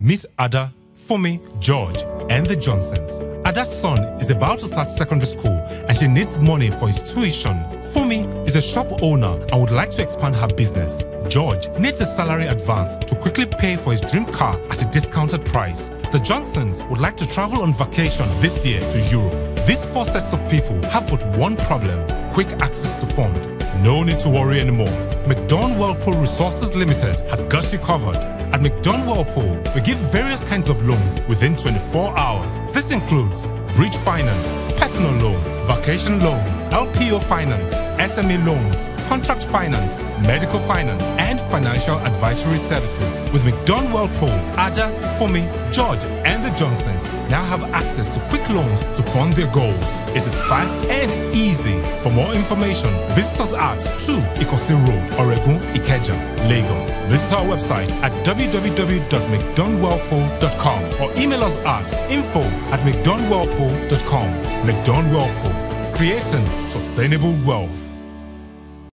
Meet Ada, Fumi, George, and the Johnsons. Ada's son is about to start secondary school and she needs money for his tuition. Fumi is a shop owner and would like to expand her business. George needs a salary advance to quickly pay for his dream car at a discounted price. The Johnsons would like to travel on vacation this year to Europe. These four sets of people have but one problem: quick access to fund. No need to worry anymore. McDon Whirlpool Resources Limited has got you covered. At McDon Whirlpool, we give various kinds of loans within 24 hours. This includes bridge finance, personal loan, vacation loan, LPO finance, SME loans, contract finance, medical finance, and financial advisory services. With McDon Whirlpool, Ada, Fumi, George, and the Johnsons now have access to quick loans to fund their goals. It is fast and easy. For more information, visit us at 2 Ikosi Road, Oregun, Ikeja, Lagos. Visit our website at www.mcdonwhirlpool.com or email us at info@mcdonwhirlpool.com. McDon Whirlpool, creating sustainable wealth.